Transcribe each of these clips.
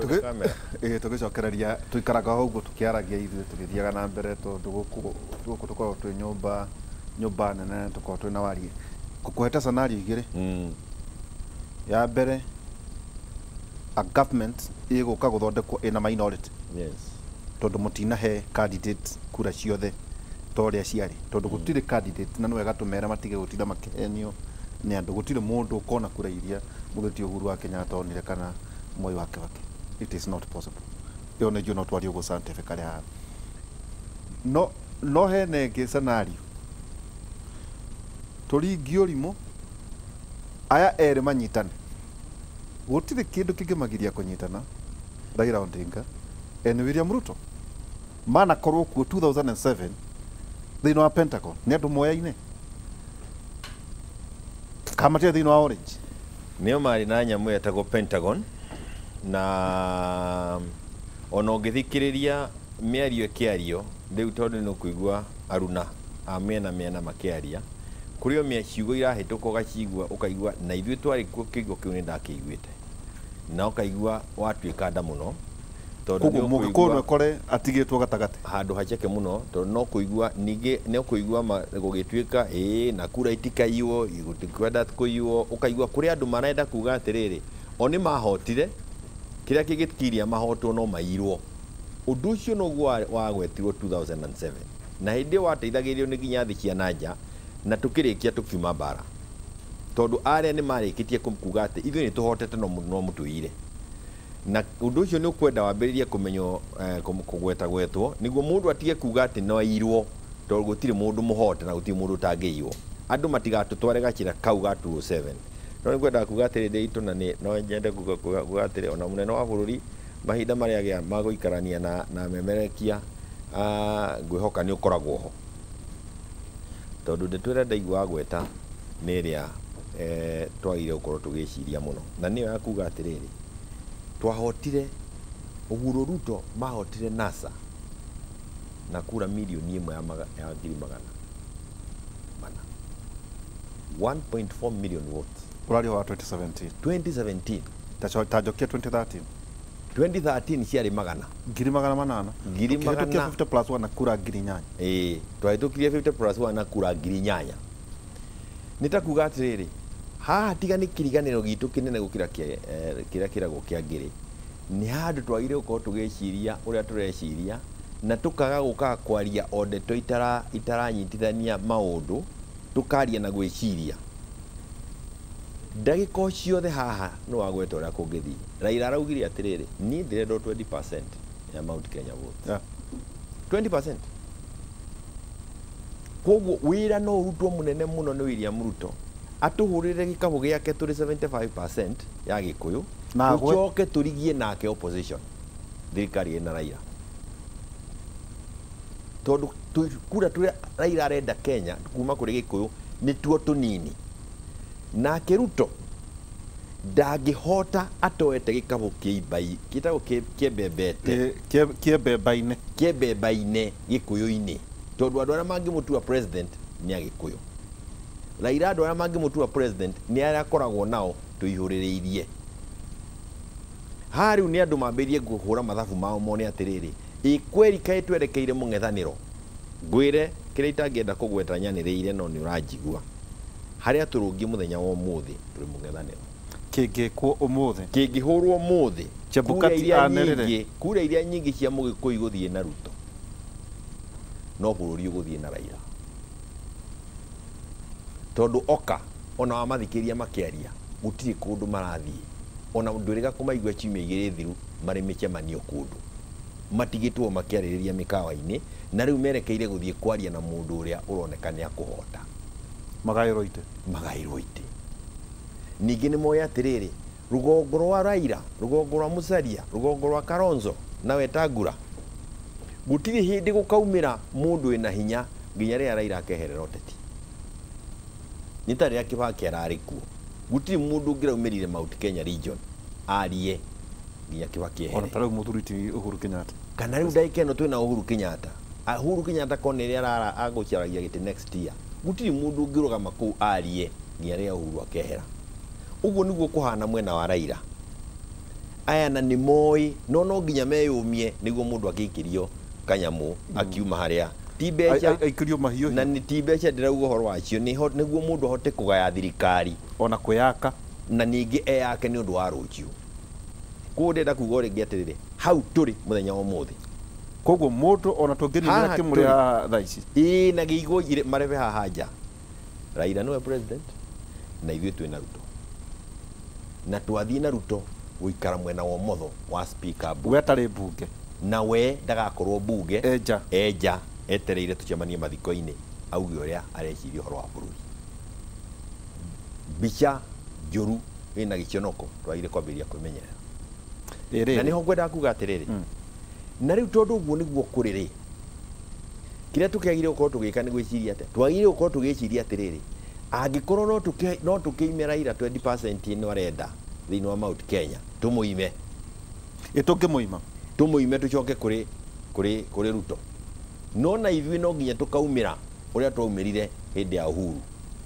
tugicokereria tuikaraga uguo tukiaragia ithuĩ tugithiaga na mbere tondu guku tukorwo twi nyumba nene tukorwo twi na wari kukuheta scenario igiri ya mbere a government iguka guthondekwo ina minority tondu mutinahe candidate kura ciothe toria ciari tondu gutire candidate na no wega tumera matige gutinda makihenio ni andu gutire mundu ukona kura iria mutheti Uhuru wa Kenyatta onire kana Moi wa Kibaki. It is not possible. Yo ne not what you go scientifically have. No hene ke scenario. Tori giorimo aya ere manyitane. Gutire kindu kingimagiria kunyitana. Raila Odinga and William Ruto. Mana korwo ku 2007 thino wa Pentagon ni andu moya-ine. Kamatia thino wa Orange. Nio mari na nyamu yetagwo Pentagon na ona ungithikiriria miario kiario riu tondu no kuigua aruna a miena makiaria kurio miaciugo irahituka ugacigua ukaigua na ithuĩ twari kuo kiugo kiu ni ndakiguite na ukaigua watuika nda muno tondu mugikuru kore atigitwo gatagati handu hacheke muno tondu no kuigua ningi no kuigua gugituika na kura itikaiywo igutikwenda kuiywo ukaigua kuri andu marenda kuga atiriri oni mahotire kiria kigikiria mahotwo no mairwo undu ucio no wagwetirwo 2007 na hindi wateithagirio ni ginya thi cia nanja na tukirikia tukiuma bara tondu aria ni marikitie kuga ati ithuĩ ni tuhotete no mutuire na undu ucio ni ukwenda wambiririe kumenyo kugwetagwetwo niguo mundu atige kuga ati no airwo tondu gutire mundu muhote na gutire mundu tangiirwo andu matigatutware gachira kau ga 207 no ngwenda kuga ati nditu na no nyende kuga ati ona munene wa bururi mahinda maria gia maguikarania na memerekia ngwihoka ni ukoragwo ho tondu nditwira ndaigua gweta ni ria twaire ukorwo tugiciria muno na niyo ya kuga atiriri twahotire Uhuru Ruto mahotire NASA na kura milioni 1 ya ngiri magana 1.4 million votes urario wa 2017 tajokia 2013 ciari magana ngiri magana 50 plus 1 na kura ngiri 8 twahitukirie 50 plus 1 na kura ngiri 8 nitakuga atiriri haha tiga ni kiriganiro gitu kinene gukira kiria kiragwo kia ngiri ni handu twagire uko tugeciria uria tureciria na tukaga guka kwaria ondeto itaranyitithania maundu tukaria na gwiciria ndagiko ciothe haha no wagweta uria kungithi Raila araugire atiriri ni ndirendo 20% ya Mount Kenya vote 20% koguo wira no urutwo munene muno ni William Ruto atuhurire gikabu giake turi 75% ya Gikuyu na gucoke turigie nake opposition thirikari ina Raila tondu kura turia Raila arenda Kenya kuma kuri Gikuyu ni tuo tunini na Ruto ndangihota atoete gikabu kiibai kitagwo kiebebete kiebeba-ine Gikuyu-ini tondu andu aria mangimutua president ni Agikuyu Raila andu aria mangimutua president ni aria akoragwo nao tuihuririirie hari ni andu mambirie guhura mathabu mao mone atiriri ikweri kai twerekeire mung'ethaniro ngwire kiria itangienda kugweta nyaniriire no ni uranjigua haria turungi muthenya wa umuthi turi mung'ethaniro kingikwo umuthi kingihurwo umuthi Chebukati anerere kura iria nyingi cia Mugikuyu guthie na Ruto no bururi uguthie na Raila tondu oka ona wa mathikiria makiaria gutiri kundu marathie ona ndwirega kumaigua chimia igiri thiru mari micemanio kundu matigitwo makiaririria mikawa-ini na riu merekeire guthie kwaria na mundu uria uronekana akuhota magairo ite ningi ni moya atiriri rugongo rwa Raila rugongo rwa Musalia rugongo rwa Kalonzo na Wetangula gutiri hindi gukaumira mundu ina hinya nginya ria Raila akeherera uteti nitari Kibaki ararikuo gutiri mundu ngiraumirire Mount Kenya region arie nginya Kibaki ehere ona tarau muthuriti Uhuru Kenyatta kana riu ndaikeno twina Uhuru Kenyatta kone ria rara agucaragia giti next year gutiri mundu ngirugama ku arie nginya ria Uhuru akehera uguo niguo kuhana mwena wa Raila aya na nĩ moĩ no nginya meyũmie nĩguo mũndũ agĩikĩrio kanyamu akiuma harĩa ti mbeca aikirio mahiũ na nĩ ti mbeca ndĩrauga ũhoro wacio nĩguo mũndũ ahote kũgaya thirikari ona kwĩyaka na ningĩ eyake nĩ ũndũ wa rũciũ. Koguo ndĩrenda kuuga rĩngĩ atĩrĩrĩ hau tũrĩ mũthenya wa ũmũthĩ. Koguo mũndũ ona tũngĩnina kĩmũrĩ haha thaa ici na gĩigũ marebe haha nja Raila nĩwe president na ithuĩ twĩ na Ruto na twathiĩ na Ruto gũikara mwena wa ũmotho wa speaker we atarĩ mbunge na we ndagakorwo mbunge enja etereire tũcemanie mathiko-inĩ auge ũrĩa areciria ũhoro wa bũrũri. Mbica njũru ĩna gĩconoko twagire kwambĩrĩria kwĩmenyerera na nĩho ngwendaga kuga atĩrĩrĩ na rĩu tondũ ũguo nĩguo kũrĩ kĩrĩa tũkĩagire gũkorwo tũgĩka nĩ gwĩciria atĩ twagire gũkorwo tũgĩciria atĩrĩrĩ angĩkorwo no tũkĩime Raila 20% ĩno arenda thĩinĩ wa Mount Kenya tũmũime tũmũime tũcoke kũrĩ Ruto no na ithuĩ no nginya tũkaumĩra ũrĩa twaumĩrire hĩndĩ ya Uhuru.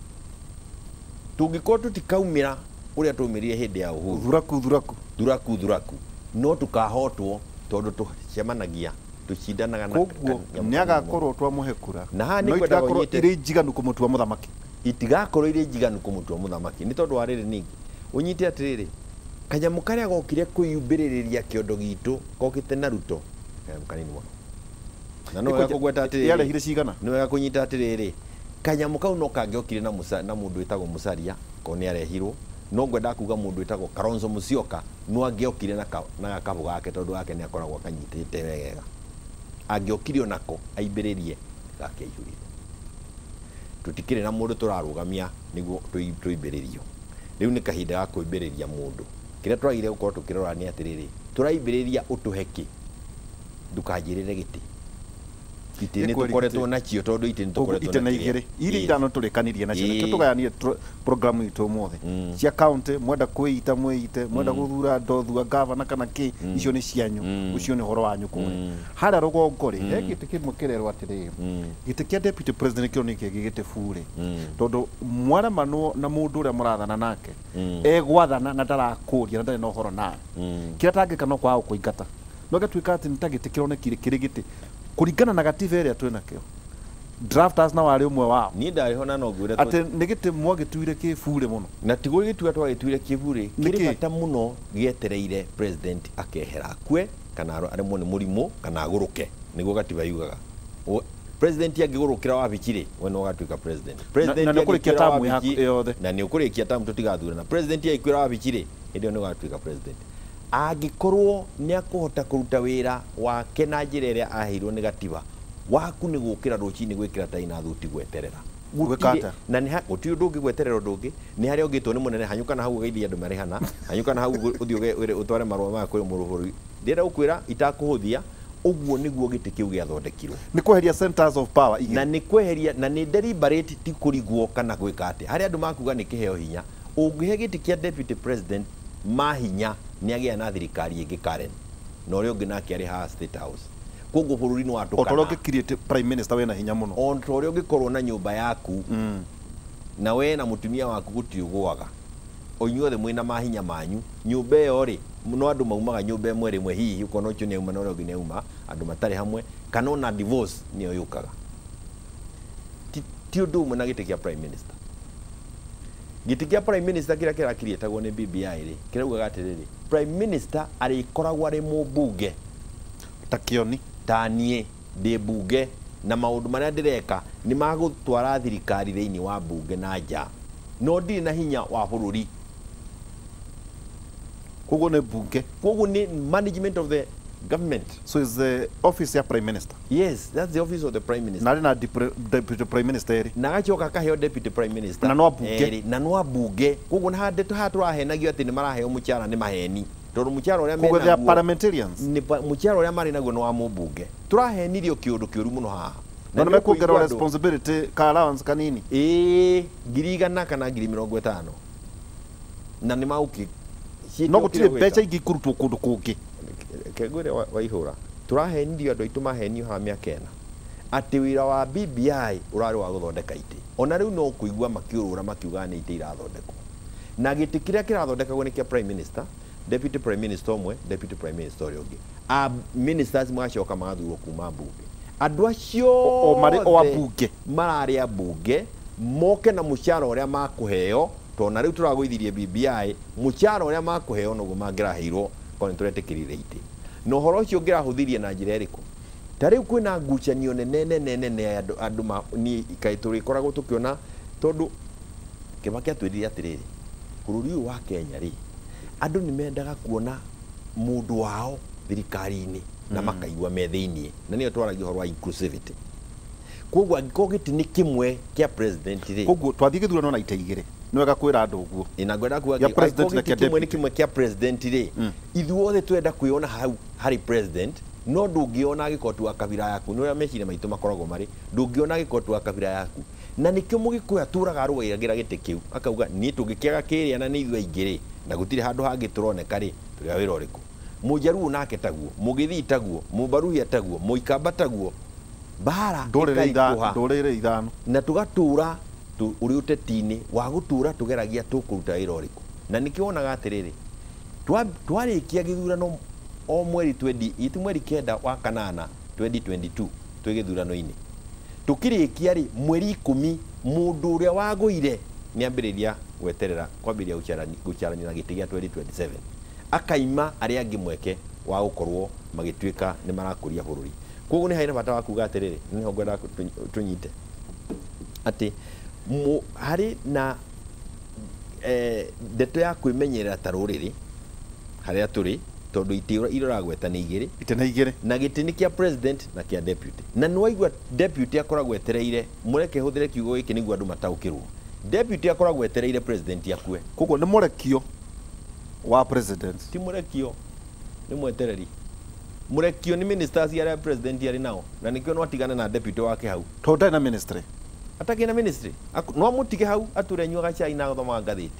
Tũngĩkorwo tũtikaumĩra ũrĩa twaumĩrire hĩndĩ ya Uhuru thuraku no tũkahotwo tondũ tũcemanagia tũcindanaga na koguo nĩagakorwo twamũhe kura no itigakorwo irĩ njiganu kũmũtua mũthamaki itigakorwo irĩ njiganu kũmũtua mũthamaki nĩ tondũ wa rĩrĩ ningĩ ũnyite atĩrĩrĩ kanyamũ karĩa gokire kwĩyumbĩrĩria kĩondo gitũ gokĩte na Ruto kanyamũ kanini mũno na no wega kũgweta atĩrĩrĩ yarehire cigana nĩ wega kũnyita atĩrĩrĩ kanyamũ kau no kangĩokire na mũndũ wĩtagwo Musalia ko nĩ arehirwo no ngwenda kuga mũndũ wĩtagwo Kalonzo Musyoka no angĩokire na gakabu gake tondũ wake nĩ akoragwo akanyitĩte wega angĩokirio nako aimbĩrĩrie gakĩihũrire tũtikĩrĩ na mũndũ tũrarũgamia nĩguo tũimbĩrĩrio rĩu nĩ kahinda ga kwĩmbĩrĩria mũndũ kĩrĩa twagire gũkorwo tũkĩrora nĩ atĩrĩrĩ tũraimbĩrĩria ũtũheki ndukanjĩrĩre gĩtĩ nĩ tũkoretwo nacio tondũ itĩ nĩ tũkoretwo na igĩrĩ iria ithano tũrĩkanirie nacio nĩkĩo tũgayanie programu itũ ũmũthĩ cia kaunti mwenda kwĩita mwĩite mwenda gũthura ndothua gavana kana kĩ icio nĩ cianyu ũcio nĩ ũhoro wanyu kũrĩ harĩa rũgongo rĩ he gĩtĩ kĩmwe kĩrerwo atĩrĩrĩ gĩtĩ kĩa deputy president kĩo nĩ kĩngĩ gĩtĩ burĩ tondũ mwaremanwo na mũndũ ũrĩa mũrathana nake egwathana na ndarakũria na ndarĩ na ũhoro nawe kĩrĩa tangĩka no kwaga kũingata no gatuĩka atĩ nĩ ta gĩtĩ kĩronekire kĩrĩ gĩtĩ kũringana na gatiba ĩrĩa twĩ nakĩo drafters na warĩ ũmwe wao niĩ ndarĩho na no ngwĩre atĩ nĩ gĩtĩ mwagĩtuire kĩbure mũno na tigũ gĩtua twagĩtuire kĩbure kĩrĩ bata mũno gĩetereire president akehera akue kana aremwo nĩ mũrimũ kana agũrũke nĩguo gatiba yugaga president angĩgũrũkĩra wabici-rĩ we no gatuĩka president na nĩ ũkũrĩkia tamu yothe na nĩ ũkũrĩkia tamu tũtigathurana president angĩkwĩra wabici-rĩ hĩndĩ ĩyo nĩ gatuĩka president angĩkorwo nĩ akũhota kũruta wĩra wake na njĩra ĩrĩa aheirwo nĩ gatiba waku nĩ gũkĩra rũcinĩ gwĩkĩra tai na thuti gweterera na gũtirĩ ũndũ ũngĩ gweterera ũndũ ũngĩ nĩ harĩa ũngĩtwo nĩ mũnene hanyũka na hau ũgeithie andũ marĩ hana hanyũka na hau ũthiĩ ũtware marũa maya kũrĩ mũrũbũrũri ndĩrenda gũkwĩra itakũhũthia ũguo nĩguo gĩtĩ kĩu gĩathondekirwo nĩ kweheria centers of power na nĩ kweheria na nĩ deliberate ti kũrigwo kana gwĩka atĩ harĩa andũ makuga nĩ kĩheo hinya ũngĩhe gĩtĩ kĩa deputy president mahinya nĩ agĩa na thirikari ĩngĩ Karen na ũrĩa ũngĩ nake arĩ haha State House koguo bũrũri nĩ watũkana o ta ũrĩa ũngĩkiriĩte prime minister wĩna hinya mũno o ta ũrĩa ũngĩkorwo na nyũmba yaku na we na mũtumia waku gũtirĩ ũgũaga o inyuothe mwĩna mahinya manyu nyũmba ĩyo-rĩ no andũ maumaga nyũmba ĩmwe rĩmwe hihi ũkona ũcio nĩ auma na ũrĩa ũngĩ nĩ auma andũ matarĩ hamwe kana ona divorce nĩyo yũkaga ti ũndũ ũmwe na gĩtĩ kĩa prime minister gĩtĩ kĩa prime minister kĩrĩa kĩrakiriĩtagwo nĩ BBI-rĩ kĩraugaga atĩrĩrĩ prime minister arĩkoragwo arĩ mũmbunge ta Kĩoni ta niĩ ndĩ mbunge na maũndũ marĩa ndĩreka nĩ magũtwara thirikari thĩinĩ wa mbunge na nja no ndirĩ na hinya wa bũrũri koguo nĩ mbunge koguo nĩ management of the government so is the office ya prime minister yes that's the office of the prime minister na na deputy prime minister na gacoka kaheo deputy prime minister na no mbunge na no mbunge koguo na handũ tũrahenagio atĩ nĩ maraheo mũcara nĩ maheni tondũ mũcara ũrĩa mena koguo they parliamentarians nĩ mũcara ũrĩa marĩ naguo nĩ wa mũmbunge tũrahenirio kĩũndũ kĩũru mũno haha na nĩ mekuongererwo responsibility ka allowance kanini 100,000 kana 50,000 na nĩ maũkĩ no gũtirĩ mbeca ingĩ ikũrutwo kũndũ kũngĩ kegwĩre waihũra tũrahenirio andũ aitũ mahenio haha mĩaka ĩna atĩ wĩra wa BBI ũrarĩ wa gũthondeka itĩ ona rĩu no kũigua makĩũrũra makiuga nĩ itĩ irathondekwo na gĩtĩ kĩrĩa kĩrathondekagwo nĩ kĩa prime minister deputy prime minister omwe deputy prime minister ũrĩa ũngĩ ministers macoka magathurwo kuma mbunge andũ acio ambunge mararĩ ambunge moke na mũcara ũrĩa makũheo tondũ rĩu tũragũithirie BBI mũcara ũrĩa makũheo noguo mangĩraheirwo korwo nĩtũretĩkĩrire itĩ na ũhoro ũcio ũngĩrahũthirie na njĩra ĩrĩkũ ta rĩu kwĩna ngucanio nene andũ ni kaĩ tũrĩkoragwo tũkĩona tondũ Kibaki atwĩrire atĩrĩrĩ bũrũri ũyũ wa Kenya rĩ andũ nĩmendaga kuona mũndũ wao thirikari-inĩ na makaigua me thĩinĩ na nĩyo twaragia ũhoro wa inclusivity koguo angĩkorwo gĩtĩ kĩmwe kĩa president rĩ koguo twathiĩ gĩthurano na ita igĩrĩ nĩ wega kwĩra andũ ũguo ina ngwenda kuga kĩmwe kĩa president rĩ ithuothe twenda kwĩona hau harĩ president no ndũngĩona gĩkotu wa kabira yaku nĩ ũrĩa meciria maitũ makoragwo marĩ ndũngĩona gĩkotu wa kabira yaku na nĩkĩo mũgĩkũyũ atũraga arũgagĩra gĩtĩ kĩu akauga niĩ tũngĩkĩaga kĩrĩa na nĩ ithuĩ aingĩ rĩ na gũtirĩ handũ hangĩ tũroneka rĩ tũrĩa wĩra ũrĩkũ Mũjaruo nake taguo Mũgĩthii taguo Mũbaruhia taguo Mũikamba taguo bara ndũrĩrĩ ithano na tũgatũra ũrĩ ũteti-inĩ wa gũtũra tũgeragia tũkũruta wĩra ũrĩkũ na nĩkĩo wonaga atĩrĩrĩ twarĩkia gĩthurano o mweri 20 mweri kenda wa kanana 2022 twĩ gĩthurano-inĩ tũkĩrĩkia rĩ mweri 10 mũndũ ũrĩa wagũire nĩ ambĩrĩria gweterera kwambĩrĩria gũcarania na gĩtĩ gĩa 2027 akaima arĩa angĩ mweke wa gũkorwo magĩtuĩka nĩ marakũria bũrũri koguo nĩ haina bata wa kuga atĩrĩrĩ nĩho ngwenda tũnyite atĩ harĩ na ndeto ya kwĩmenyerera ta rũrĩrĩ harĩa tũrĩ tondũ itĩ iroragweta nĩ igĩrĩ na gĩtĩ nĩ kĩa president na kĩa deputy na nĩwaigua deputy akoragwo etereire mũreke hũthĩre kiugo gĩkĩ nĩguo andũ mataũkĩrwo deputy akoragwo etereire president akue koguo nĩ mũrekio wa president ti mũrekio nĩ mwetereri mũrekio nĩ ministers arĩa president arĩ nao na nĩkĩo no atigane na deputy wake hau tondũ ndarĩ na ministry atakĩ na ministry no amũtige hau atũre nyuaga cai na gũthoma ngathĩti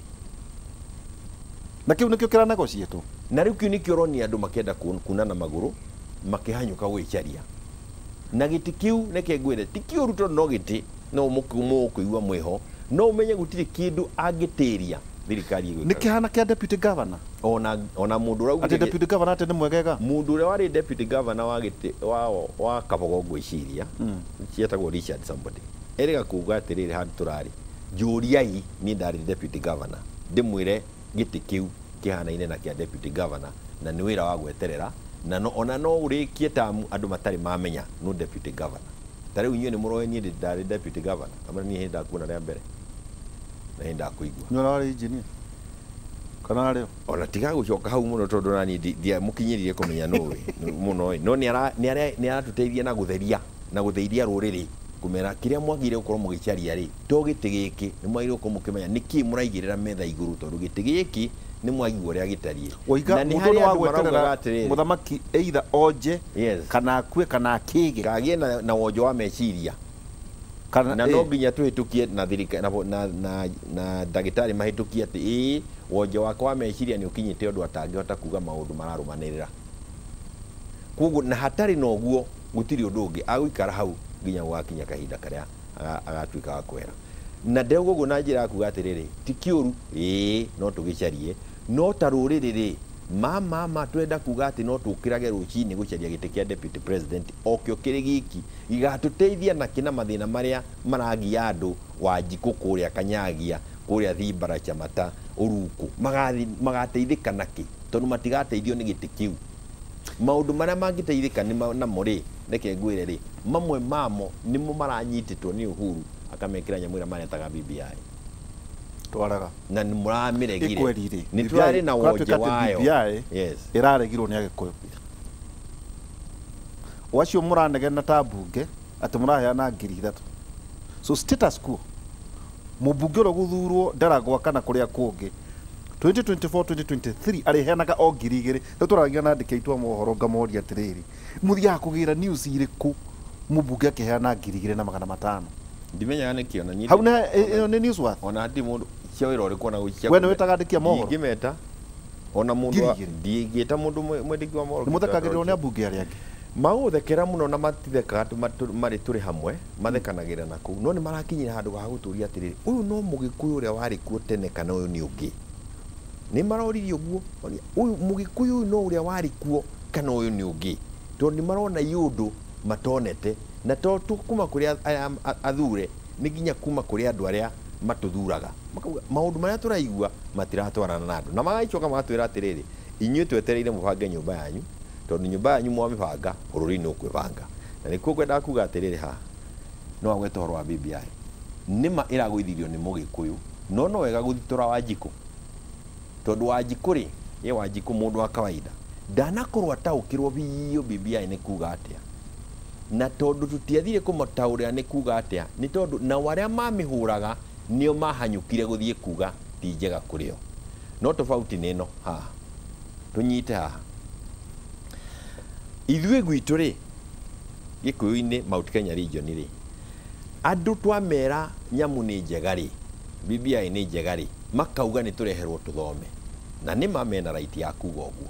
na kĩu nĩkĩo kĩranegociatwo na rĩu kĩu nĩkĩo ũronia andũ makĩenda kuna na magũrũ makĩhanyũka gwĩcaria na gĩtĩ kĩu nĩkĩngwĩre ti kĩũru tondũ no gĩtĩ no mũkũigua mwĩho no ũmenye gũtirĩ kĩndũ angĩtĩria thirikari ĩgwĩka nĩ kĩhana kĩa deputy governor ona mũndũ ũrauga atĩ deputy governor atĩ nĩ mwegega mũndũ ũrĩa warĩ deputy governor wa gĩtĩ wa Kabogo ngwĩciria cietagwo Richard somebody erĩga kuuga atĩrĩrĩ handũ tũrarĩ njũriai niĩ ndarĩ deputy governor ndĩmwĩre gĩtĩ kĩu kĩhanaine na kĩa deputy governor na nĩ wĩra wa gweterera na ona no ũrĩkie tamu andũ matarĩ mamenya no deputy governor ta rĩu inyuĩ nĩ mũroe niĩ ndarĩ deputy governor kamara niĩ hĩndĩ ndakuona rĩa mbere na hĩndĩ ndakũigua nĩ ũrarĩ engineer kana arĩo ona tiga gũcoka hau mũno tondũ nani ndiamũkinyĩrire kũmenya nũwe mũno no nĩ aratũteithia na gũtheithia rũrĩrĩ kumera kĩrĩa mwagire gũkorwo mũgĩcaria rĩ to gĩtĩ gĩkĩ nĩ mwagire gũkorwo mũkĩmenya nĩkĩ mũraigĩrĩra metha igũrũ tondũ gĩtĩ gĩkĩ nĩ mwagigwo ũrĩa gĩtariĩ na nĩ harĩ andũ maraugaga atĩrĩrĩ mũthamaki either onje kana akue kana akĩge kagĩe na wonjo wa meciria na no nginya tũhĩtũkie na ndagĩtarĩ mahĩtũkie atĩ wonjo wake wa meciria nĩ ũkinyĩte ũndũ atangĩhota kuga maũndũ mararũmanĩrĩra koguo na hatarĩ na ũguo gũtirĩ ũndũ ũngĩ agũikara hau nginya gũgakinya kahinda karĩa agatuĩka wa kwera na ndego ũguo na njĩra ya kuga atĩrĩrĩ ti kĩũru no tũgĩcarie no ta rũrĩrĩ rĩ mama twenda kuga atĩ no tũkĩrage rũcinĩ gũcaria gĩtĩ kĩa deputy president okĩo kĩrĩ gĩki igatũteithia na kĩna mathĩna marĩa maragia andũ Wanjikũ kũrĩa Kanyagia kũrĩa Thimbara Chamata Uruku magateithĩka nakĩ tondũ matigateithio nĩ gĩtĩ kĩu maũndũ marĩa mangĩteithĩka namo rĩ reke ngwĩre rĩ mamwe mamo nĩmo maranyitĩtwo nĩ Uhuru akamekĩra nyamũ ĩrĩa maretaga BBI twaraga na nĩ mũramĩregire nĩ twarĩ na wonje wayo ĩraregirwo nĩ Agĩkũyũ wacio mũranegena ta mbunge atĩ mũraheana 3,000 so status quo mũmbunge ũrĩa gũthurwo ndaragwaka na kũrĩa kũngĩ 2024-2023 ariheanaga o 2,000 rĩu tũragia na andĩki aitũ a mohoro ngamoria atĩrĩrĩ mũthiaga kũgĩra news irĩkũ mũmbunge akĩheana 2,500 ndimenyaga nĩkĩ ona nyinyi hau nĩ news worth ona ndi mũndũ cia wĩra ũrĩkũ na gũcia we nĩ wĩtaga andĩki a mohoro ingĩmeta ona mũndũ ndingĩta mũndũ mwandĩki wa mohoro mũthekagĩrĩrwo nĩ ambunge arĩa angĩ magũthekera mũno na matithekaga marĩ tũrĩ hamwe mathekanagĩra na kũu no nĩ marakinyĩra handũ ha gũtũria atĩrĩrĩ ũyũ no Mũgĩkũyũ ũrĩa warĩ kuo tene kana ũyũ nĩ ũngĩ nĩ maroririe ũguo ũyũ mũgĩkũyũ ũyũ no ũrĩa warĩ kuo kana ũyũ nĩ ũngĩ tondũ nĩ marona yũndũ matonete na to kuma kũrĩ athure nĩ nginya kuma kũrĩ andũ arĩa matũthuraga makauga maũndũ marĩa tũraigua matiratwarana na andũ na magaicoka magatwĩra atĩrĩrĩ inyuĩ twetereire mũbange nyũmba yanyu tondũ nyũmba yanyu mwamĩbanga bũrũri nĩ ũkwĩbanga na nĩkuo ngwendaga kuga atĩrĩrĩ haha no agwete ũhoro wa BBI nĩma ĩragũithirio nĩ mũgĩkũyũ no wega gũthitora Wanjikũ tondũ Wanjikũ rĩ ye Wanjikũ mũndũ wa kawaida ndanakorwo ataũkĩrwo biũ BBI nĩ kuga atĩa na tondũ tũtiathire kũmataũrĩra nĩ kuga atĩa nĩ tondũ na arĩa mamĩhũraga nĩo mahanyũkire gũthiĩ kuga ti njega kũrĩo no tofauti nĩ ĩno haha tũnyite haha ithuĩ gwitũ rĩ Gĩkũyũ-inĩ Mount Kenya region rĩ andũ twamera nyamũ nĩ njega rĩ BBI nĩ njega rĩ makauga nĩ tũreherwo tũthome na nĩ mamena right ya kuga ũguo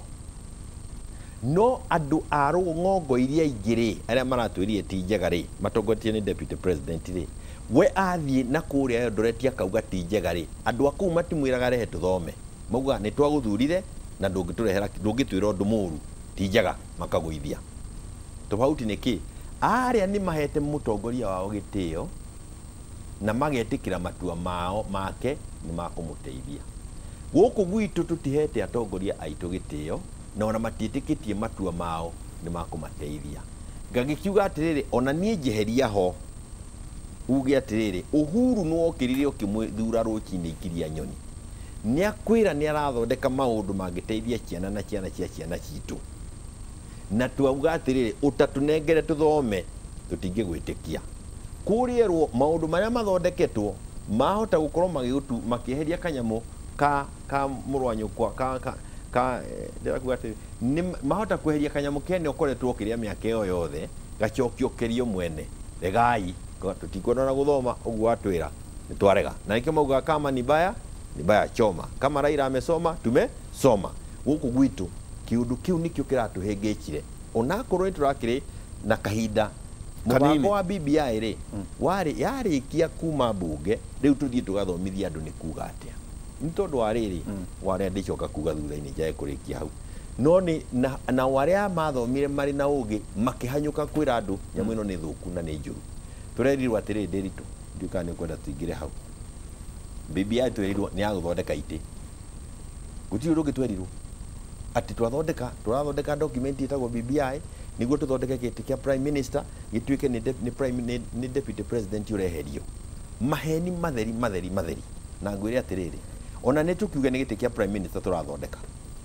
no andũ a ng'ongo iria ingĩ rĩ arĩa maratwĩrire ti njega rĩ matongotie nĩ deputy president rĩ we athiĩ na kũrĩa Eldoret akauga ti njega rĩ andũ a kũu matimwĩraga rehe tũthome mauga nĩ twagũthurire na ndũngĩtwĩra ũndũ mũru ti njega makagũithia tofauti nĩ kĩ arĩa nĩ mahete mũtongoria wao gĩtĩo na magetĩkĩra matua mao make nĩ makũmũteithia gũkũ gwitũ tũtihete atongoria aitũ gĩtĩo na ona matiĩtĩkĩtie matua mao nĩ makũmateithia ngagĩkiuga atĩrĩrĩ ona niĩ njeheria ho uge atĩrĩrĩ Uhuru nĩ wokĩrire ũkĩmũthura rũcinĩ ikiria nyoni nĩ akwĩra nĩ arathondeka maũndũ mangĩteithia ciana na ciana cia ciana citũ na twauga atĩrĩrĩ ũtatũnengere tũthome tũtingĩgwĩtĩkia kũrĩerwo maũndũ marĩa mathondeketwo mahota gũkorwo makĩeheria kanyamũ ka mũrwanyũkwa ndĩrakuga atĩ mahota kweheria kanyamũ kene ũkoretwo kĩrĩa mĩaka ĩyo yothe gacokio kerio mwene regai tũtikwenda na gũthoma ũguo atwĩra nĩ twarega na nĩkĩo mauga kama ni baya choma kama Raila amesoma tumesoma gũkũ gwitũ kiundu kiu nikio kiratũhĩngĩcire onakorwo nĩtũrakĩrĩ na kahinda mũbango wa BBI rĩ yarĩkia kuma mbunge rĩu tũthiĩ tũgathomithia andũ nĩ kuga atĩa nĩ tondũ wa rĩrĩ warĩa ndĩcoka kuga thutha-inĩ njae kũrĩkia hau no nĩ na warĩa mathomire marĩ na ũgĩ makĩhanyũka kwĩra andũ nyamũ ĩno nĩ thũku na nĩ njũru tũrerirwo atĩrĩrĩ Ndĩritũ ndiũka nĩ kwenda tũingĩre hau BBI twerirwo nĩ ya gũthondeka itĩ gũtirĩ ũndũ ũngĩ twerirwo atĩ tũrathondeka document ĩtagwo BBI nĩguo tũthondeke gĩtĩ kĩa prime minister gĩtuĩke nĩ deputy president ũreherio maheni matheri na ngwĩre atĩrĩrĩ ona nĩ tũkiuga nĩ gĩtĩ kĩa prime minister tũrathondeka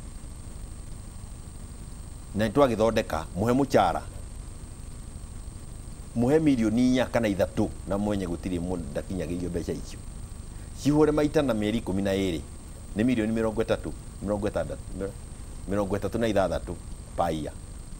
na nĩ twagĩthondeka mũhe mũcara mũhe milioni 4 kana 3 na mwenye gũtirĩ mũndũ ndakinyagĩrio mbeca icio cihũre maita na mĩeri 12 nĩ milioni 36 paia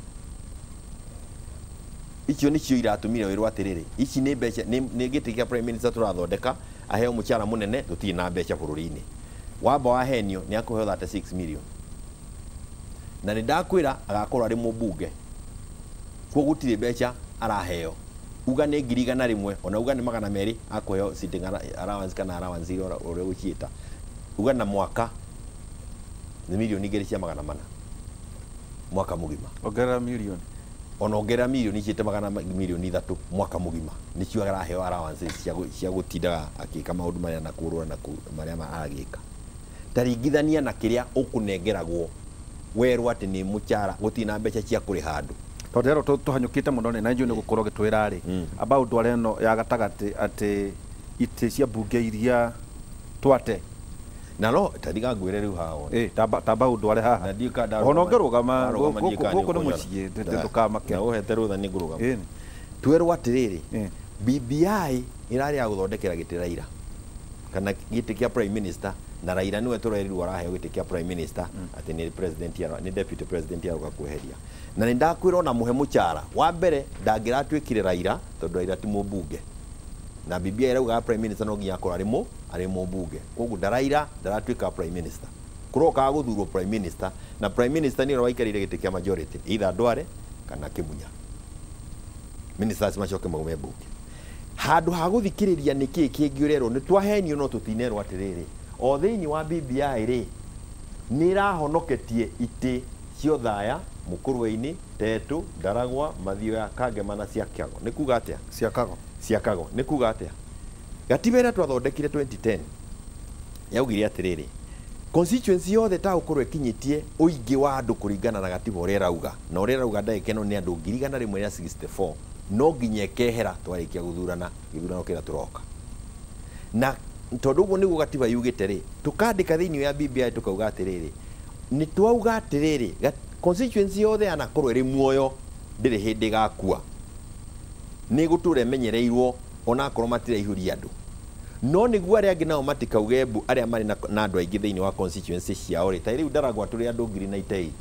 icio nĩcio iratũmire wĩrwo atĩrĩrĩ ici nĩ mbeca nĩ gĩtĩ kĩa prime minister tũrathondeka aheo mũcara mũnene tũtirĩ na mbeca bũrũri-inĩ wamba wahenio nĩ akũheo 36 million na nĩ ndakwĩra agakorwo arĩ mũmbunge kuo gũtirĩ mbeca araheo uga nĩ 100,000 ona uga nĩ 200 akũheo sitting allowance kana allowance ũrĩa gũciĩta uga na mwaka nĩ milioni 200 mwaka mũgima ongerera milioni ona ongerera milioni ciĩte 3 mwaka mũgima nĩcio araheo allowances cia gũtindaga akĩka maũndũ marĩa na kũrũa na marĩa aragĩka taringithania na kĩrĩa ũkũnengeragwo werwo atĩ nĩ mũcara gũtina mbeca cia kũrĩ handũ tondũ rero tũhanyũkĩte mũno nĩ na njũ nĩ gũkorwo gĩtwĩra rĩ about ndwara ĩno ya gatagatĩ atĩ itĩ cia mbunge iria twate na no tadiga ngwĩre rĩu haha tamba ndware haha ona ũngĩrũgama gũkũ nĩ mũciĩ ndũkamake na ũhete rũtha nĩ ngũrũgama twerwo atĩrĩrĩ BBI ĩrarĩ ya gũthondekera gĩtĩ Raila kana gĩtĩ kĩa prime minister na Raila nĩwe tũrerirwo araheo gĩtĩ kĩa prime minister atĩ nĩ president nĩ deputy president aroka kweheria na nĩ ndakwĩra na mũhe mũcara wa mbere ndangĩratuĩkire Raila tondũ Raila ti mũmbunge na BBI ĩrauga prime minister no nginya akorwo arĩ mũmbunge koguo Raila ndaratuĩka prime minister kũroka gũthurwo prime minister na prime minister nĩ waikarĩire gĩtĩ kĩa majority either Ndware kana Kĩmunya ministers macoke maume mbunge handũ ha gũthikĩrĩria nĩkĩ kĩngĩ ũrerwo nĩ twahenio no tũtinerwo atĩrĩrĩ o thĩinĩ wa BBI rĩ nirahonoketie ite cio thaya Mukurwe-ini, Tetu, Ndaragwa, Mathioya, Kangema na Ciakago. Nĩ kuga atĩa? Ciakago. Nĩ kuga atĩa? Gatiba ĩrĩa twathondekire 2010 yaugire atĩrĩrĩ, constituency yothe ta gũkorwo ĩkinyĩtie ũingĩ wa andũ kũringana na gatiba ũrĩa rauga, na ũrĩa rauga ndagĩka ĩno nĩ andũ 164, no nginya ĩkehera twarĩkia gũthurana gĩthurano kĩrĩa tũroka. Na tondũ ũguo nĩguo gatiba yugĩte rĩ, tũkandĩka thĩinĩ wa BBI tũkauga atĩrĩrĩ, nĩ twauga atĩrĩrĩ, constituency yothe yanakorwo ĩrĩ muoyo ndĩrĩ hĩndĩ gakua, nĩ gũtũra ĩmenyereirwo onakorwo matiraihũria andũ, no nĩguo arĩa angĩ nao matikauge mbu arĩa marĩ na andũ aingĩ thĩinĩ wa constituency ciao rĩ, ta rĩu Ndaragwa tũrĩ andũ 98.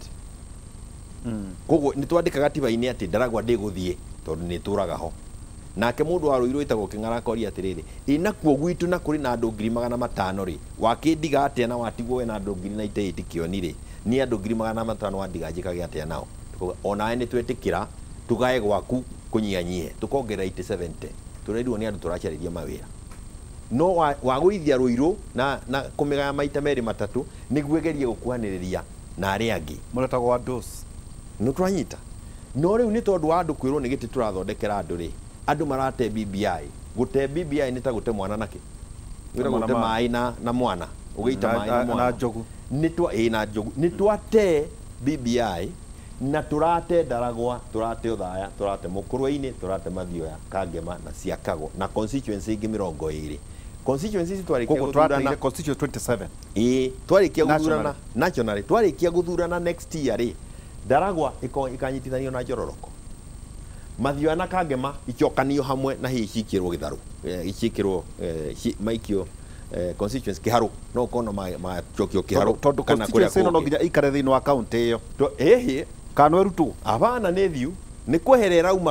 Koguo nĩ twandĩka gatiba-inĩ atĩ Ndaragwa ndĩgũthiĩ tondũ nĩ tũraga ho. Nake mũndũ wa Rũirũ wĩtagwo Kĩng'ara akoria atĩrĩrĩ, nakuo gwitũ na kũrĩ na andũ 500,000 rĩ, wakĩndiga atĩa na watigwo we na andũ 98 kĩoni rĩ, nĩ andũ 500,000 wandiga njĩkage atĩa nao. Onawe nĩ twetĩkĩra tugae gwaku kũnyihanyihe tũkongerera 70, tũrerirwo nĩ andũ tũracarĩria mawĩra. No wagũithia Rũirũ na kũmĩgaya maita merĩ matatũ nĩguo gerie gũkuhanĩrĩria na arĩa angĩ. Mũretagwo andũ. Nĩ twanyita. No rĩu nĩ tondũ wa andũ kwĩrwo nĩ gĩtĩ tũrathondekera andũ rĩ, andũ marate BBI. Gũte BBI nĩ ta gũte mwana nake. Nĩ gũte maĩ na mwana. Ũgĩita maĩ na mwana. Na njogu. Na njogu. Nĩ twate BBI na tũrate Ndaragwa, tũrate Othaya, tũrate Mũkũrwe-ini, tũrate Mathioya, Kangema na Ciakago na constituency ingĩ 20. Constituency twarĩkia gũthurana constituency 27. Twarĩkia gũthurana national, twarĩkia gũthurana next year rĩ, Ndaragwa ikanyitithanio na Njororoko. Mathioya na Kangema icokanio hamwe na hihi cikirwo gĩtharũ, icikirwo maikio constituency kĩharũ, no kono macokio kĩharũ tondũ constituency ĩno no nginya ikare thĩinĩ wa county ĩyo. Kana erutwo abana nĩ thiu nĩ kweherera uma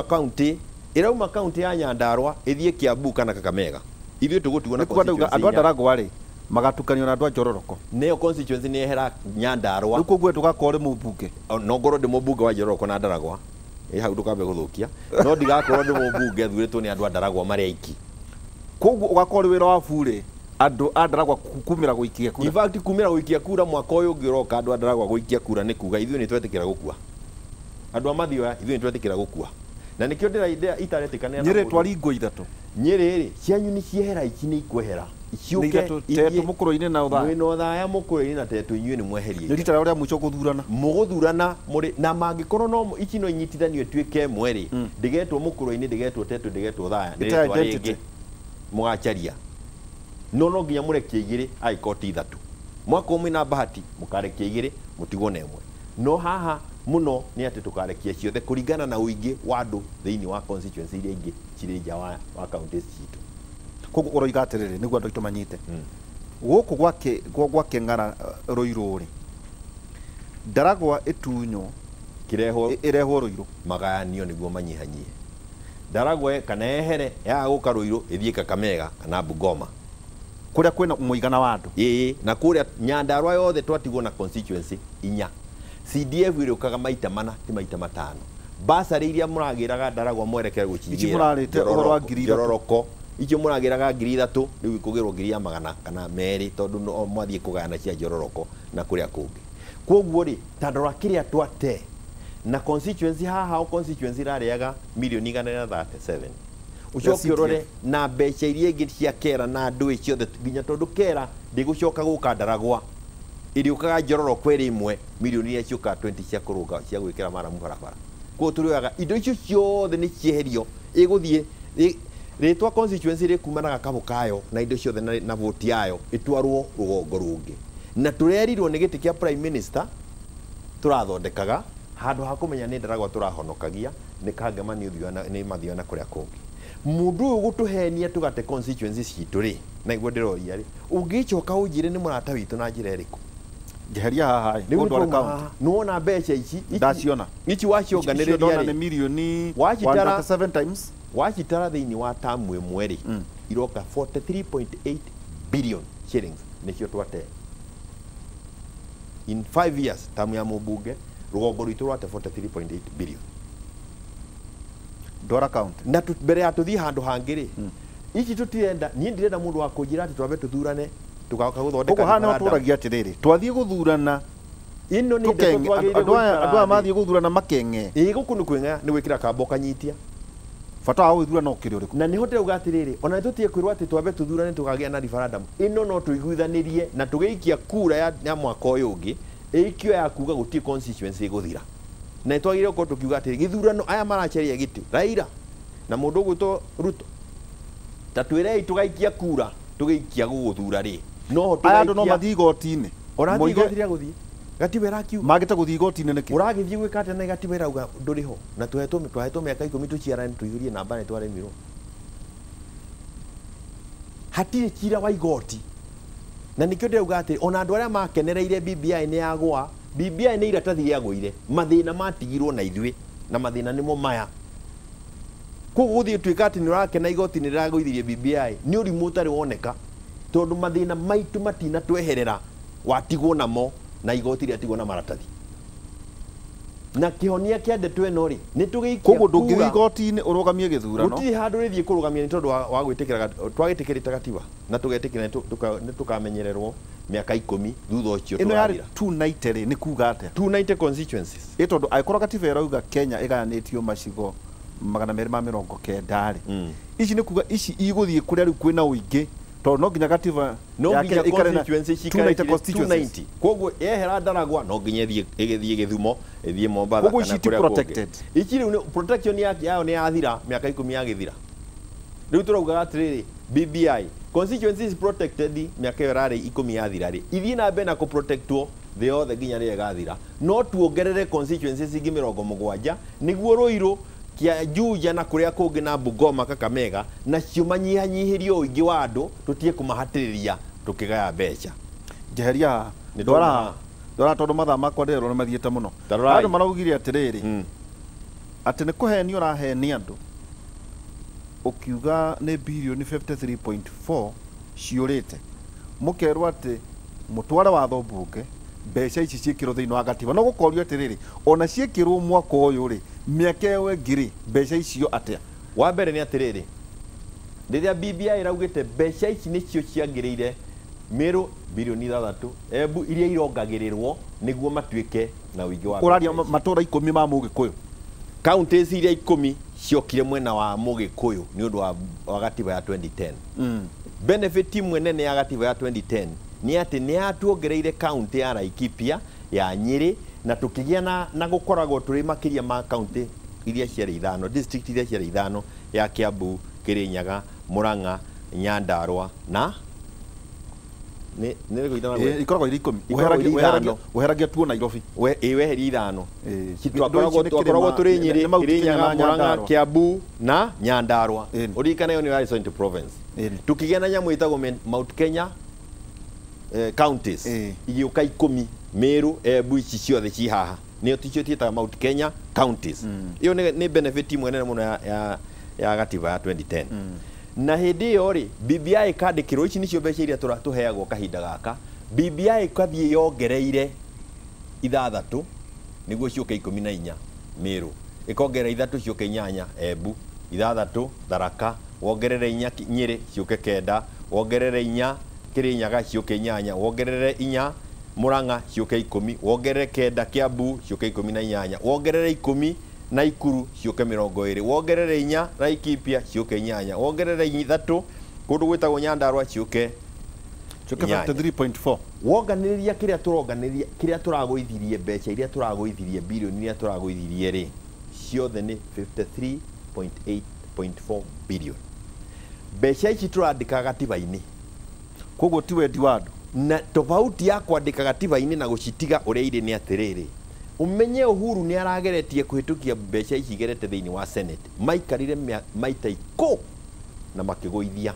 county ya Nyandarua ĩthiĩ Kiambu kana Kakamega. Ithuĩ tũgũtigwo na constituency andũ a Ndaragwa rĩ magatukanio na andũ a Njororoko. Nĩyo constituency nĩ ehera Nyandarua. Rĩu koguo tũgakorwo ndĩ mũmbunge. No ngorwo ndĩ mũmbunge wa Njororoko na Ndaragwa. Hau ndũkambe gũthũkia. No ndigakorwo ndĩ mũmbunge thurĩtwo nĩ andũ a Ndaragwa marĩ aiki. Koguo ũgakorwo wĩra wa bure andũ a Ndaragwa kumĩra gũikia kura. In fact kumĩra gũikia kura mwaka ũyũ ũngĩ ũroka andũ a Ndaragwa gũikia kura nĩ kuga ithuĩ nĩ twetĩkĩra gũkua. Andũ a Mathioya ithuĩ nĩ twetĩkĩra gũkua. Na nĩkĩo ndĩra itaretĩkanĩra na Nyĩrĩ twaringo ithatũ. Nyĩrĩ rĩ cianyu nĩ ciehera ici nĩ ikwehera. Iciũke Tetu Mũkũrwe-ini na Othaya. Mwĩna Othaya Mũkũrwe-ini na Tetu inyuĩ nĩ mweherie. Nĩ rita rĩa mũico gũthurana. Mũgũthurana mũrĩ na mangĩkorwo no ici no inyitithanio ĩtuĩke ĩmwe rĩ, ndĩgetwo Mũkũrwe-ini, ndĩgetwo Tetu, ndĩgetwo Othaya, ndĩgetwo rĩngĩ mũgacaria. No nginya mũrekie igĩrĩ aikoti ithatũ. Mwaka ũmwe na bahati mũkarekia igĩrĩ mũtigwo na ĩmwe. No haha muno nĩ atĩ tũkarekia ciothe kũringana na ũingĩ wa andũ thĩinĩ wa constituency iria ingĩ cirĩ nja wa counties citũ. Koguo ũroiga atĩrĩrĩ nĩguo andũ aitũ manyite. Gũkũ gwa Kĩng'ara Rũirũ rĩ, Ndaragwa ĩtunywo ĩrehwo Rũirũ magayanio nĩguo manyihanyihe. Ndaragwa kana ehere ya gũka Rũirũ ĩthiĩ Kakamega kana Bungoma kũrĩa kwĩna mũigana wa andũ. Na kũrĩa Nyandarua yothe twatigwo na constituency 4. CDF ĩrĩũkaga maita 4 ti maita 5. Basarĩ iria mũragĩraga Ndaragwa mwerekere gũcigĩra Njororoko icio mũragĩraga 3,000 rĩu ikũgĩrwo 100 kana merĩ tondũ mwathiĩ kũgayana cia Njororoko na kũrĩa kũngĩ. Koguo rĩ tandora kĩrĩa twate na constituency haha constituency rarĩaga $137,000. Ucoke urore na mbeca iria ingĩ cia kera na andũ icio ciothe nginya tondũ kera ndigũcoka gũka Ndaragwa ĩrĩũkaga Njororoko ĩrĩ imwe milioni iria cioka 20 cia kũrũga cia gwĩkĩra maramu barabara. Koguo tũrĩoyaga indo icio ciothe nĩ cieherio ĩgũthiĩ rĩtwa constituency rĩkumanaga kabũ kayo na indo ciothe na vote yayo ĩtwarwo rũgongo rũngĩ. Na tũrerirwo nĩ gĩtĩ kĩa prime minister tũrathondekaga handũ ha kũmenya nĩ Ndaragwa tũrahonokagia nĩ Kangema nĩ Mathioya na kũrĩa kũngĩ. Mũndũ ũyũ gũtũhenia tũgate constituency citũ rĩ na igua ndĩroria rĩ ũngĩcoka ũnjire nĩ mũrata witũ na njĩra ĩrĩkũ? Njeheria haha mũndũ wa county nuona mbeca ici ndaciona ici wacionganĩrĩria nĩ milioni 137 times wacitara thĩinĩ wa tamu ĩmwe rĩ iroka 43.8 billion shillings nĩcio twate. In 5 years tamu ya mũmbunge rũgongo rwitũ rwate 43.8 billion dollar count. Na mbere ya tũthiĩ handũ hangĩ rĩ ici tũtirenda niĩ ndirenda mũndũ wa kũnjĩra atĩ twambe tũthurane tugaoka guthondeka koguo hana turagia atiriri twathie guthurana ino ni ndeto twagirire andu aya mathie guthurana makenge guku ni kwinga ni gwikira kamba kanyitia bata wa guthurana ukiri uriku na niho teuga atiriri ona tutie kwirwa ati twambe tuthurane tukagia na referendum ino no tuiguithanirie na tugeikia kura ya mwaka uyu ungi ikio ya kuga gutie constituency iguthira na twagire ko tukiuga ati githurano aya maracheria giti Raila na mundu gwito Ruto tatwirei tugaikia kura tugeikia guguthura ri no aya andu no mathii igoti-ini ona thi igoti ria guthii gatiba rakiu magite guthii igoti-ini niki uragithii gwika ati na gatiba irauga nduriho na twahetwo miaka 10 tuciarane tuihurie namba ne twaremirwo hatire kira wa igoti na nikio ndeuga ati ona andu aria makenereire BBI ni yagwa BBI ni iratathi yagwire mathina matigirwo na ithui na mathina nimo maya kuguthii twika ati ni urakena igoti ni riraguithirie BBI ni urimu utari woneka tondu mathina maitu matina tweherera watigwo namo na igoti riatigwo na maratathi na kihonia kia ndeto eno ri ni tugiikia koguo ndungithi igoti-ini urugamie githurano gutiri handu rithie kurugamia ni tondu wa gwitikira twagitikirite gatiba na tugetikira ni tukamenyererwo miaka 10 thutha ucio ino yari 290 ri ni kuga atia 290 constituencies tondu aikora gatiba irauga Kenya igayanitio macigo 290 ri ici ni kuga ici iguthie kuria riu kwina uingi tondu no nginya gatiba no nginya constituency cikare 290 koguo yehera Ndaragwa no nginya igithie Githumo ithie Mombasa koguo ici ti protected ici riu protection yao ni yathira miaka 10 yagithira riu turauga atiriri BBI constituency is protected miaka iyo rari 10 yathira ri ithie na mbere na ku protectwo the yothe nginya ri gathira no tuongerere constituencies ingi 70 niguo Ruiru kia Juja na kuria kungi na Bungoma Kakamega na cio manyihanyihirio uingi wa andu tutie kumahatiriria tukigaya mbeca njeheria ndora tondu mathaa makwa ndirwo ni mathiete muno andu maraugire atiriri ati ni kuhenia urahenia andu ukiuga ni bilioni 53.4 ciurite mukerwa ati mutware watho mbunge mbeca ici ciikirwo thiini wa gatiba no gukorio atiriri ona ciikirwo mwaka uyu ri miaka ewe ngiri mbeca icio atia wa mbere ni atiriri riria BBI iraugite mbeca ici nicio ciangirire Meru bilioni 3 Embu iria irongagirirwo niguo matuike na uingi wa uraria matura 10 ma Mugikuyu counties iria 10 ciokire mwena wa Mugikuyu ni undu wa gatiba ya 2010 benefit imwe nene ya gatiba ya 2010 ni ati ni atuongereire county ya Laikipia ya Nyeri na tukigia na gukoragwo turi makiria ma county iria ciari 5 district iria ciari 5 ya Kiambu Kirinyaga Murang'a Nyandarua na ne ikoragwo iri 10 uheragia tuo Nairobi weheri 5 citwakoragwo turi Nyeri Kirinyaga Murang'a Kiambu na Nyandarua urikana yo ni Horizontal province tukigia na nyamu itago Mount Kenya counties igiuka 10 Meru Embu ici ciothe ci haha nio ticio tietaga Mount Kenya counties iyo ni benefit imwe muno ya gatiba ya 2010 na hindi iyo ri BBI kandikirwo ici nicio mbeca iria turatuheagwo kahinda gaka BBI kathie yongereire 6 niguo ciuke 14 Meru ikongerera 3 ciuke 8 Embu 6 Tharaka wongerere 4 Nyeri ciuke 9 wongerere 4 Kirinyaga ciuke 8 wongerere 4 Murang'a ciuke 10 wongerere 9 Kiambu ciuke 18 wongerere 10 Naikuru ciuke 20 wongerere 4 Laikipia ciuke 8 wongerere 3 kundu gwitagwo Nyandarua ciuke 53.4 wonganiria kiria turaguithirie mbeca iria turaguithirie bilioni iria turaguithirie ri ciothe ni 53.8.4 billion mbeca ici turandika gatiba-ini koguo ti wendi wa andu na tofauti ya kwandika gatiba-ini na gucitiga uria iri ni atiriri umenye Uhuru ni arageretie kuhitukia mbeca ici igerete thiini wa Senate maikarire maita 10 na makiguithia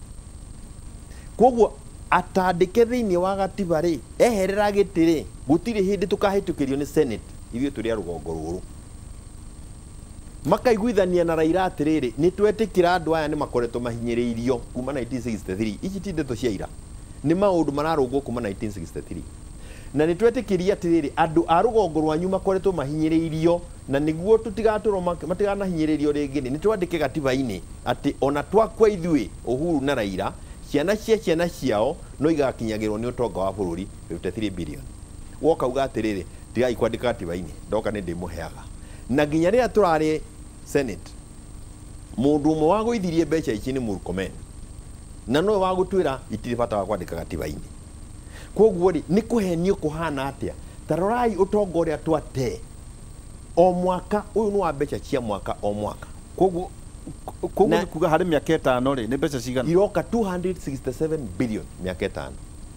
koguo atandike thiini wa gatiba ri eherera gitiri gutiri hindi tukahitukirio ni Senate ithio turi rugongo ruru makaiguithania na Raila atiriri ni twetikira andu aya ni makoretwo mahinyiriirio kuma 1963 ici ti ndeto cia ira ni maundu mararungwo kuma 1963 na ni twetikiria atiriri andu a rugongo rwanyu makoretwo mahinyiriirio na niguo tutigaturwo matigana hinyiriirio ringi ni twandike gatiba-ini ati ona twakwa ithui Uhuru na Raila ciana ciao no igakinyagirwo ni utonga wa bururi 53 billion woka uga atiriri tigai kwandika katiba-ini ndoka ni ndimuheaga na nginya ria turari Senate mundu umwe wa guithirie mbeca ici ni Murkomen na no wa gutwira itiri bata wa kwandika katiba-ini koguo ri ni kuhenio kuhana atia tarorai utonga uria twate o mwaka uyu ni wa mbeca cia mwaka o mwaka koguo ni kuga hari miaka 5 ri ni mbeca cigana iroka 267 billion miaka 5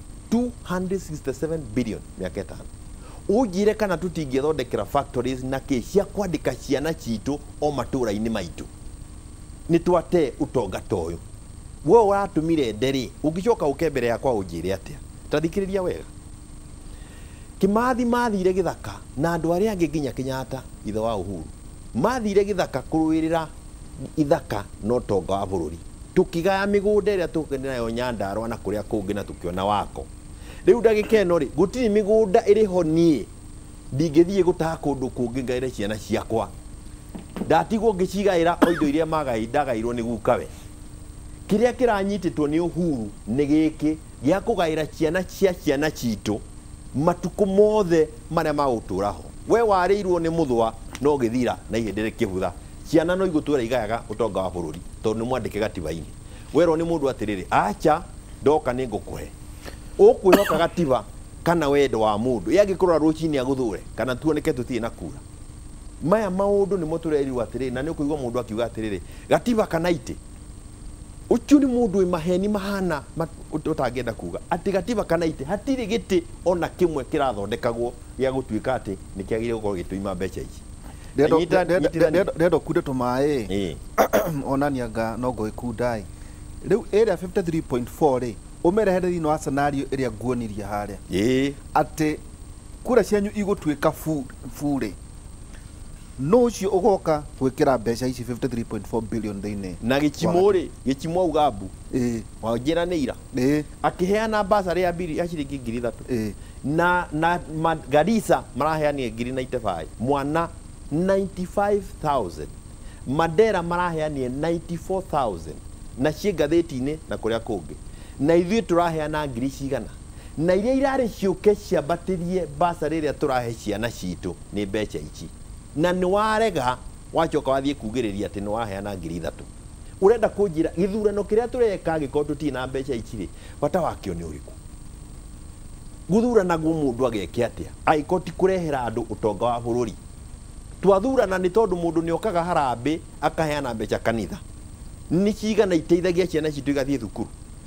267 billion miaka 5 ujire kana tutingithondekera factories na cia kwandika ciana citu o matura-ini maitu ni twate utonga toyo we watumire nderi ungicoka uke mbere yakwa unjire atia tathikiriria wega Kimathi mathire githaka na andu aria angi nginya Kenyatta ithe wa Uhuru mathire githaka kuruirira ithaka no tonga wa bururi tukigaya migunda iria tukene nayo Nyandarua na kuria kungi na tukiona wako riu ndagikeno ri gutiri migunda iri ho nie ndingithie gutaha kundu kungi ngaire ciana ciakwa ndatigwo ngicigaira oindo iria ndagairwo ni gukawe kiria kiranyititwo ni Uhuru ni giki gia kugaira ciana citu matuku mothe maria magutura ho we warirwo ni muthwa no githira na ihendere kihutha ciana no igutwira igayaga utonga wa bururi tondu ni mwandike katiba-ini werwo ni mundu atiriri acha ndoka ni ngukuhe ukwihoka katiba kana wendo wa mundu yagikorwa rucini aguthure kana tuoneke tutie na kura maya maundu ni mutureri atiriri na ni kuigwa mundu akiuga atiriri katiba kana ite ucio ni mundu wi maheni mahana utangienda kuga ati katiba kana ite hatiri giti ona kimwe kirathondekagwo gia gutuika ati ni kiagire gukorwo gituima mbeca ici Dedo kude tumae onanianga no go ikudai riu area 53.4 ri umerehere thini wa scenario iria nguonirie haria ati kura cianyu igutwika fure no cio ugoka gwikira mbeca ici 53.4 billion thini na gicimuri gicimo ugabu wajira ni ira akiheana basari ya biri ya ciringi 3,000 na Garissa maraheania 95 mwana 95,000 Mandera maraheania 94,000 na cigatheti-ini na kuria kungi na ithuĩ turaheana ngiri cigana na iria irarĩ ciũke ciambatirie basari iria turahe ciana citu ni mbeca ici na ni warega wacoka wathie kugiriria ati ni waheana ngiri 3 urenda kunjira githurano kiria tureka gikorwo tutina mbeca ici ri bata wakio ni uriku guthurana gu mundu ageke atia aikoti kurehera andu utonga wa bururi twathurana ni tondu mundu ni okaga harambe akaheana mbeca kanitha ni cigana iteithagia ciana citu igathie thukuru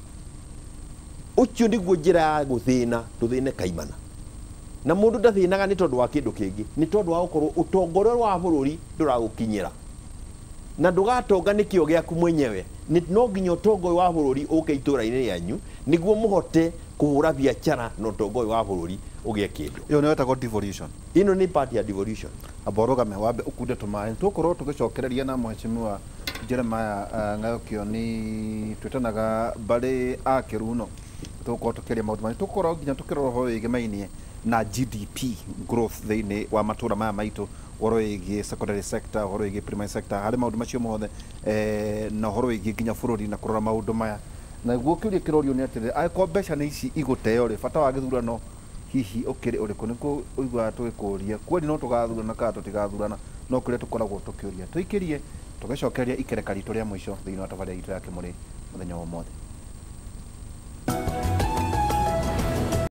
ucio niguo njira ya guthina tuthine kaimana na mundu ndathinaga ni tondu wa kindu kingi ni tondu wa gukorwo utongoria wa bururi nduragukinyira na ndugatonga ni kio giaku mwenyewe ni no nginya utongo wa bururi uke itura-ini yanyu niguo muhote kuhura biashara no utongo wa bururi ugie kindu iyo ni wetagwo devolution ino ni part ya devolution aborogame wabe ukude tumae tukorwo tugicokereria na mheshimiwa Jeremiah Ngayokio ni twetanaga bari akiruno tukorwo tukiria maundu mani tukorwo nginya tukirora ho igimainie na GDP growth thini wa matura maya maitu horo igi secondary sector horo igi primary sector hari maundu macio mothe na horo igi nginya bururi na kurora maundu maya na guo kiuria kirorio ni atire aiko mbeca ni ici iguteo ri bata wa githurano hihi ukiri uriku niko uigwa twikuria kweli no tugathurana ka tutigathurana no kuria tukoragwo tukiuria tuikirie tugicokereria ikerekari turia mwisho thini wa tabaria itu yake muri muthenya wa mothe